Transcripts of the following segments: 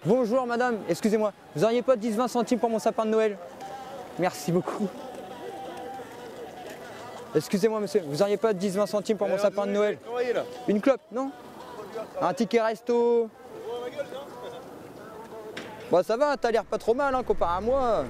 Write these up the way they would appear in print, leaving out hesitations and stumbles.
Bonjour madame, excusez-moi, vous auriez pas 10-20 centimes pour mon sapin de Noël? Merci beaucoup. Excusez-moi monsieur, vous auriez pas 10-20 centimes pour mon sapin de Noël? Une clope, non? Un ticket resto? Bah ça va, t'as l'air pas trop mal hein, comparé à moi.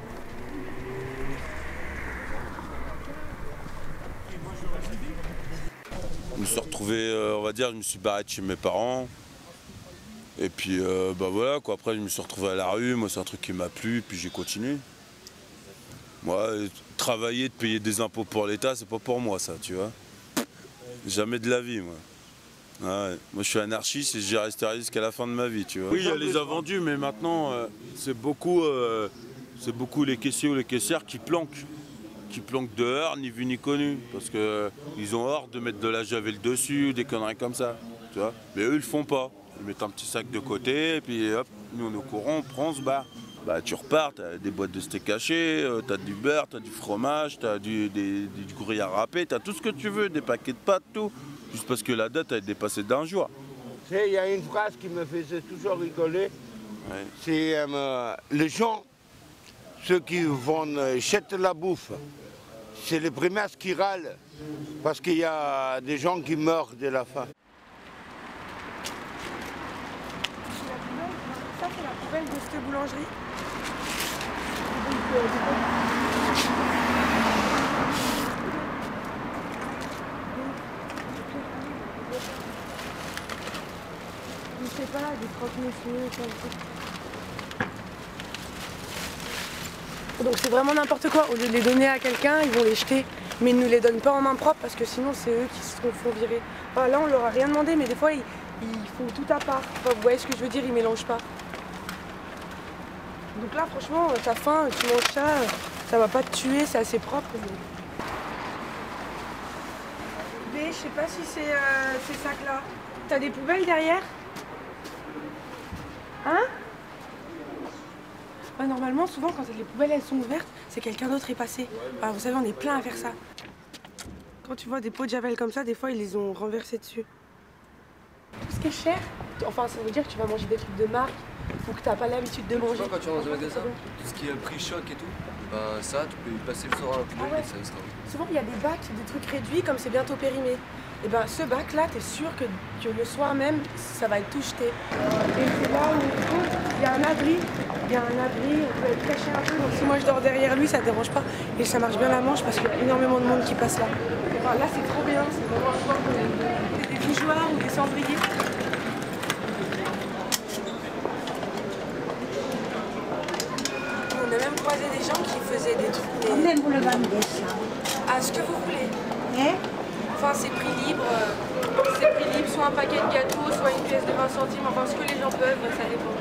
Je me suis retrouvé, on va dire, je me suis barré de chez mes parents. Et puis bah voilà quoi, après je me suis retrouvé à la rue, moi c'est un truc qui m'a plu, puis j'ai continué. Moi, travailler, de payer des impôts pour l'État, c'est pas pour moi ça, tu vois. Jamais de la vie moi. Ah ouais. Moi je suis anarchiste et j'ai resté jusqu'à la fin de ma vie, tu vois. Oui, il y a les invendus, mais maintenant c'est beaucoup les caissiers ou les caissières qui planquent dehors, ni vu ni connu, parce qu'ils ont hors de mettre de la javel dessus, des conneries comme ça, tu vois. Mais eux ils le font pas. Ils mettent un petit sac de côté, et puis hop, nous on est au courant, on prend, on se barre. Bah tu repars, t'as des boîtes de steak haché, t'as du beurre, t'as du fromage, t'as du gruyère râpé, t'as tout ce que tu veux, des paquets de pâtes, tout. Juste parce que la date a dépassé d'un jour. Tu sais, il y a une phrase qui me faisait toujours rigoler, Ouais. c'est les gens, ceux qui jettent la bouffe, c'est les premiers qui râlent, parce qu'il y a des gens qui meurent de la faim. Ça, c'est la poubelle de cette boulangerie. Je sais pas, des croque-monsieur, donc c'est vraiment n'importe quoi. Au lieu de les donner à quelqu'un, ils vont les jeter. Mais ils ne nous les donnent pas en main propre parce que sinon c'est eux qui se font virer. Enfin, là on leur a rien demandé, mais des fois ils font tout à part. Enfin, vous voyez ce que je veux dire, ils mélangent pas. Donc là franchement, t'as faim, tu manges ça va pas te tuer, c'est assez propre. Mais je sais pas si c'est ces sacs-là. T'as des poubelles derrière? Hein? Ouais, normalement, souvent, quand les poubelles elles sont ouvertes, c'est quelqu'un d'autre est passé. Alors, vous savez, on est plein à faire ça. Quand tu vois des pots de javel comme ça, des fois, ils les ont renversés dessus. Tout ce qui est cher, enfin, ça veut dire que tu vas manger des trucs de marque ou que t'as pas l'habitude de manger. Quand tu rentres dans le magasin, tout ce qui est prix choc et tout, ben ça, tu peux y passer le soir à la poubelle et ça sera. Souvent, il y a des bacs, des trucs réduits, comme c'est bientôt périmé. Et ben, ce bac-là, t'es sûr que le soir même, ça va être tout jeté. Et c'est là où il y a un abri. Il y a un abri, on peut être caché un peu. Donc si moi je dors derrière lui, ça ne dérange pas. Et ça marche bien la manche parce qu'il y a énormément de monde qui passe là. Enfin, là, c'est trop bien. C'est vraiment des bougeoirs ou des cendriers. On a même croisé des gens qui faisaient des trucs. Combien vous le vendez ça? Ah, ce que vous voulez. Hein? Enfin, c'est prix libre. Soit un paquet de gâteaux, soit une pièce de 20 centimes. Enfin, ce que les gens peuvent, ça dépend.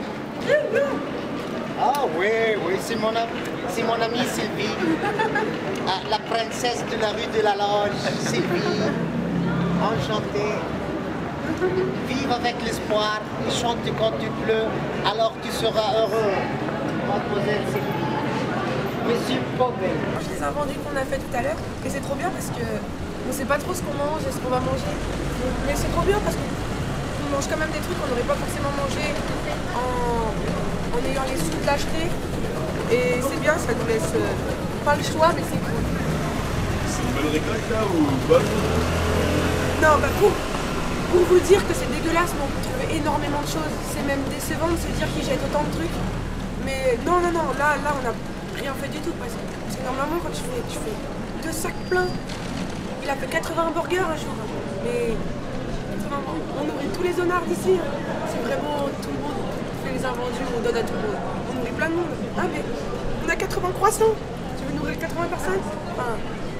Ah oui, c'est mon amie Sylvie, la princesse de la rue de la Loge, Sylvie, enchantée. Vive avec l'espoir, chante quand tu pleures, alors tu seras heureux, mademoiselle Sylvie. Monsieur Pobet. Je les invendus qu'on a fait tout à l'heure, et c'est trop bien parce que on sait pas trop ce qu'on mange et ce qu'on va manger. Mais c'est trop bien parce qu'on mange quand même des trucs qu'on n'aurait pas forcément mangé en ayant les sous de l'acheter. Et c'est bien, ça nous laisse pas le choix, mais c'est cool. C'est une bonne récolte là ou pas? Non, bah pour vous dire que c'est dégueulasse, mais on peut trouver énormément de choses. C'est même décevant de se dire qu'ils jettent autant de trucs. Mais non, là on n'a rien fait du tout. Parce que normalement, quand tu fais 2 sacs pleins, il a fait 80 burgers un jour. Mais 80, on nourrit tous les zonards d'ici. C'est vraiment tout le monde fait les invendus, on donne à tout le monde. On nourrit plein de monde. Ah mais on a 80 croissants. Tu veux nourrir 80 personnes? Enfin,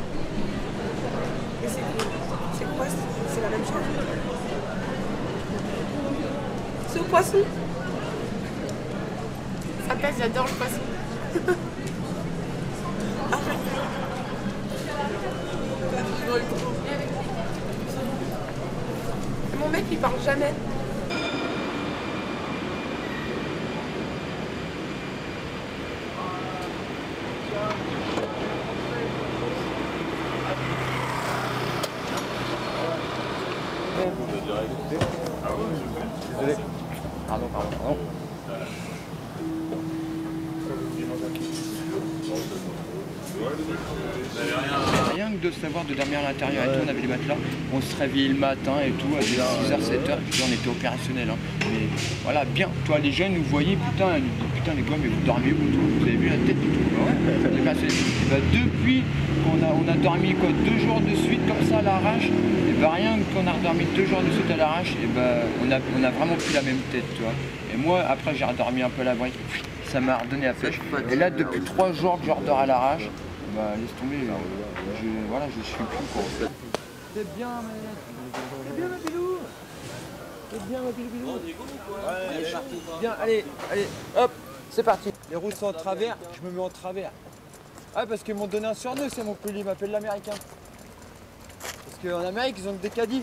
et c'est quoi? C'est la même chose. C'est au poisson. Ça pèse, j'adore le poisson. Arrête. Mon mec il parle jamais. Désolé. Pardon. Rien que de savoir de dormir à l'intérieur et tout, on avait les matelas, on se réveillait le matin et tout, à 6h, 7h, puis on était opérationnel. Hein. Mais voilà, bien, toi les jeunes nous voyaient, putain, ils nous disaient, putain les gars, mais vous dormiez où tout? Vous avez vu la tête du tout? Ouais, et bah, depuis qu'on a dormi quoi, 2 jours de suite comme ça à l'arrache, et bah rien qu'on a redormi 2 jours de suite à l'arrache, et bah on a vraiment plus la même tête, tu vois. Et moi, après j'ai redormi un peu la brique, ça m'a redonné la pêche. Et là, depuis 3 jours que je redors à l'arrache, bah laisse tomber, voilà, je suis plus quoi. C'est bien, ma pilou. C'est bien, ma pilou. Allez, c'est parti. Bien, allez, hop, c'est parti. Les routes sont en travers, je me mets en travers. Ah, parce qu'ils m'ont donné un surnom, c'est Montpellier, ils m'appellent l'Américain. Parce qu'en Amérique, ils ont que des caddies.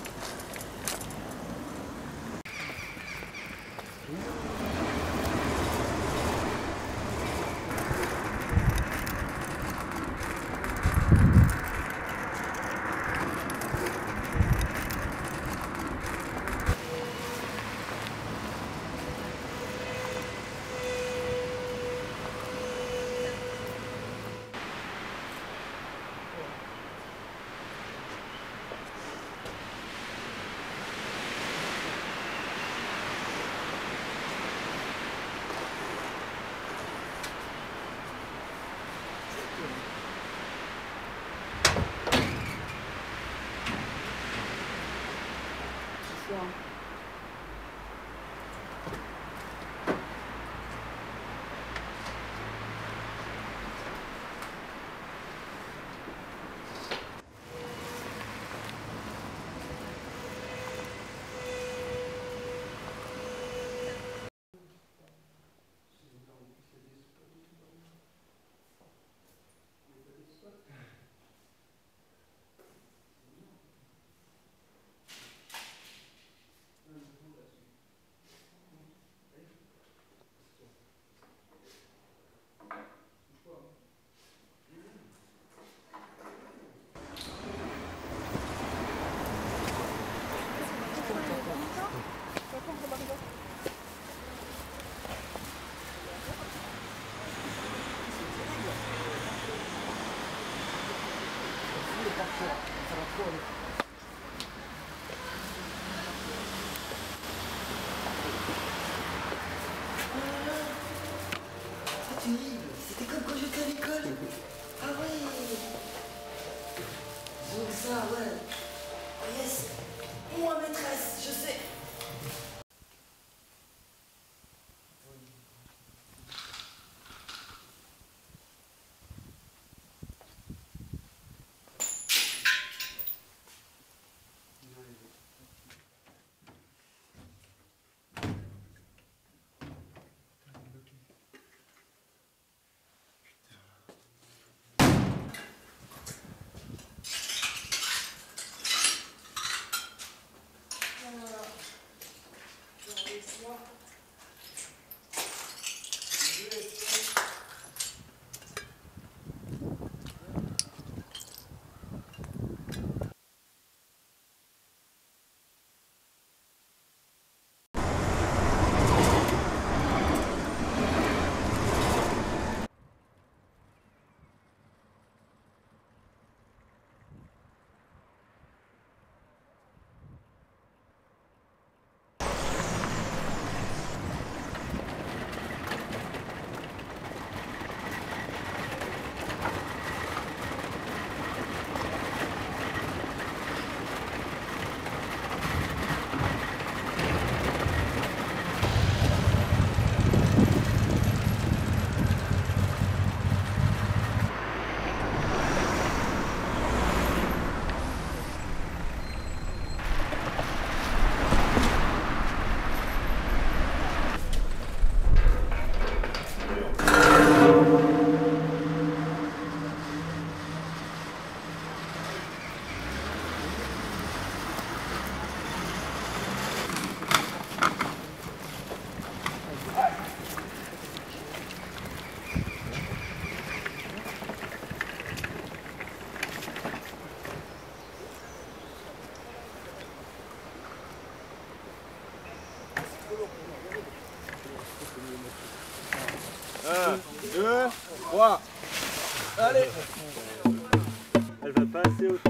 1, 2, 3. Allez. Elle va pas assez haut.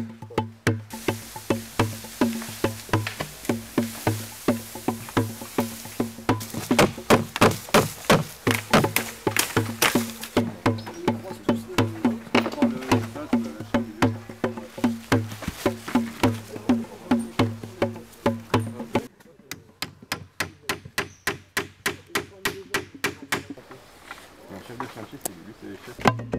Chef de chantier, c'est lui, c'est les chefs.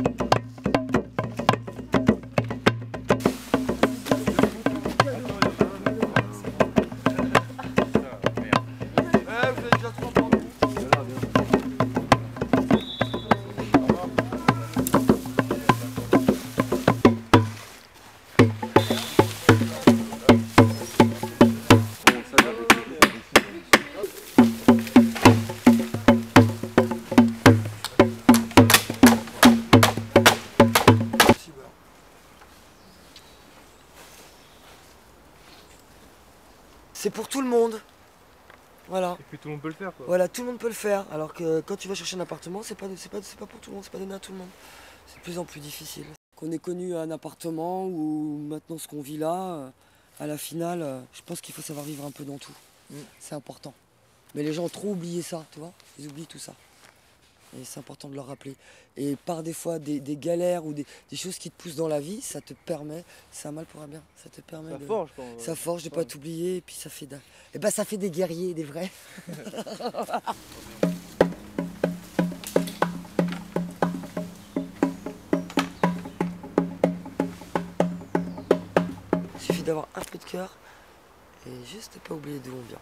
C'est pour tout le monde. Voilà. Et puis tout le monde peut le faire quoi. Voilà, tout le monde peut le faire. Alors que quand tu vas chercher un appartement, c'est pas pour tout le monde, c'est pas donné à tout le monde. C'est de plus en plus difficile. Qu'on ait connu un appartement ou maintenant ce qu'on vit là, à la finale, je pense qu'il faut savoir vivre un peu dans tout. C'est important. Mais les gens ont trop oublié ça, tu vois. Ils oublient tout ça. Et c'est important de leur rappeler. Et par des fois, des galères ou des choses qui te poussent dans la vie, ça te permet, c'est un mal pour un bien, ça te permet Ça de... forge quoi. Ça forge de pas t'oublier et puis ça fait ça fait des guerriers, des vrais. Il suffit d'avoir un peu de cœur et juste pas oublier d'où on vient.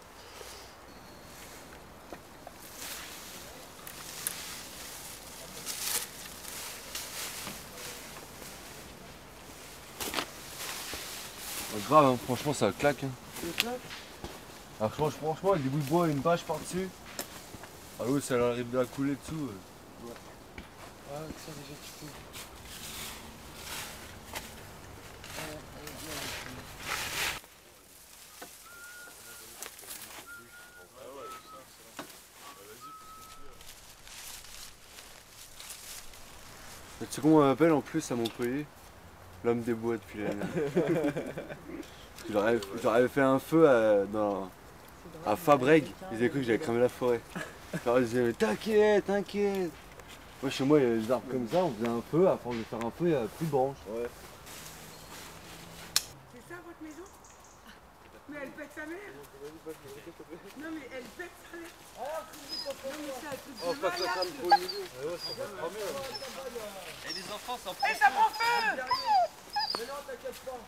Grave, hein. Franchement ça claque. Hein. Ah, franchement, avec des bouts de bois et une bâche par-dessus. Ah oui, ça arrive de la couler dessous. Ouais, ça déjà tu peux. Tu sais comment on m'appelle en plus à Montpellier? L'homme des bois depuis l'année. J'aurais fait un feu à Fabrègue. Ils avaient cru que j'avais cramé la forêt. Alors ils disaient t'inquiète, t'inquiète. Moi chez moi il y a des arbres comme ça, on faisait un feu, à force de faire un feu il n'y a plus de branches. Ouais. C'est ça votre maison? Mais elle pète sa mère. Non mais elle pète sa mère. Non mais c'est un truc de malade. Et les enfants s'en Et ça prend feu. Mais non, t'inquiète pas.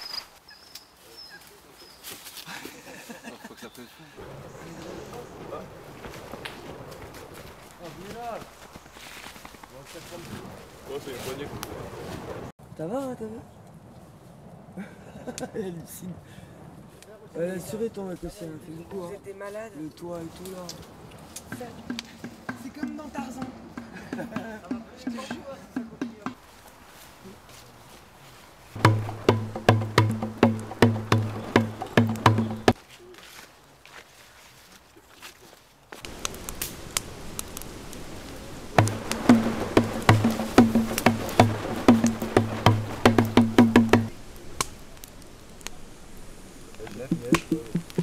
Faut que ça pèse. Oh, c'est une poignée. Ça va, hein, t'as vu? Elle hallucine. Elle a assuré ton mec aussi, elle a fait beaucoup. Hein. J'étais malade. Le toit et tout là. C'est comme dans Tarzan. Je te jure. Lève.